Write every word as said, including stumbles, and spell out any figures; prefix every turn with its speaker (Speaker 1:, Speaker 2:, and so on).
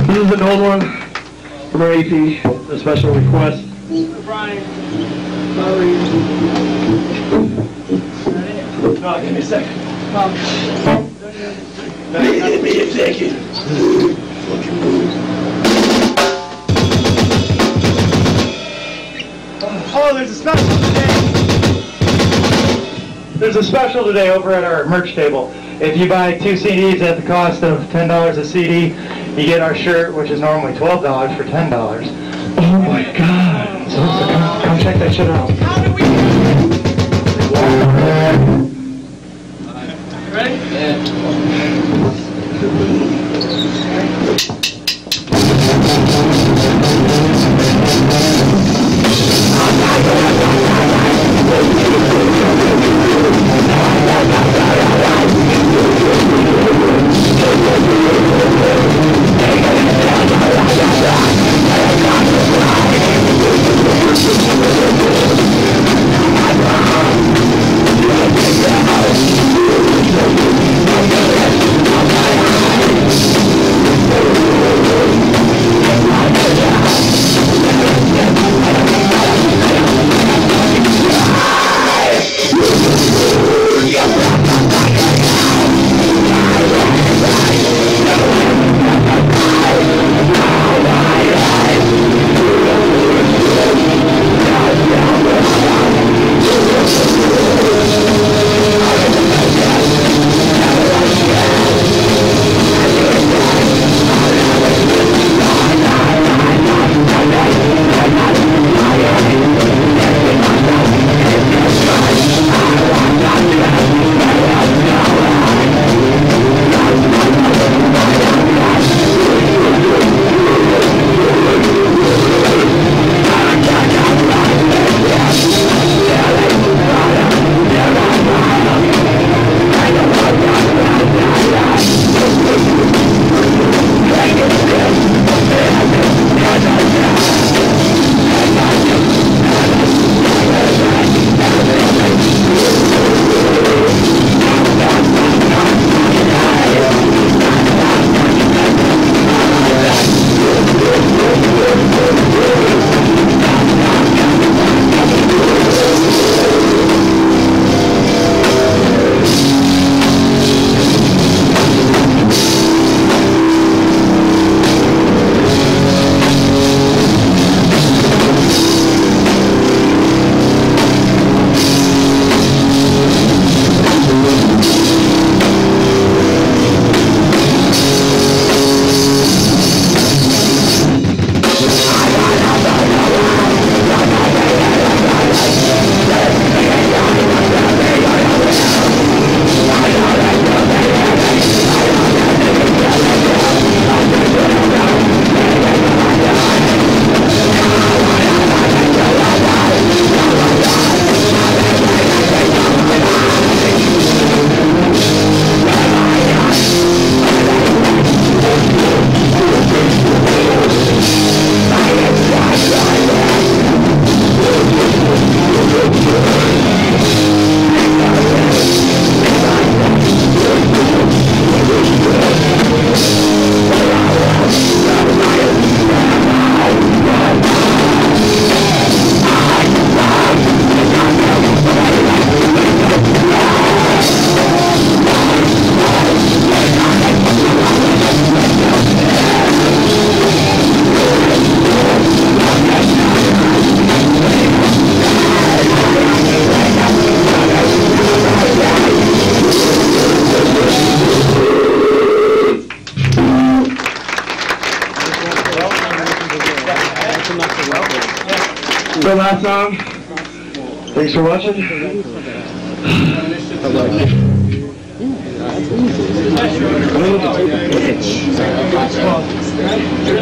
Speaker 1: This is an old one from our A P, a special request.
Speaker 2: Brian.
Speaker 1: Oh, give me a second.
Speaker 2: Give me a second. Oh, there's a special today.
Speaker 3: There's a special today over at our merch table. If you buy two C Ds at the cost of ten dollars a C D, you get our shirt, which is normally twelve dollars for ten dollars.
Speaker 1: Oh my God! So, so come, come check that shit out.
Speaker 2: How do we ready? Yeah.
Speaker 1: The last song. Thanks for watching. Hello.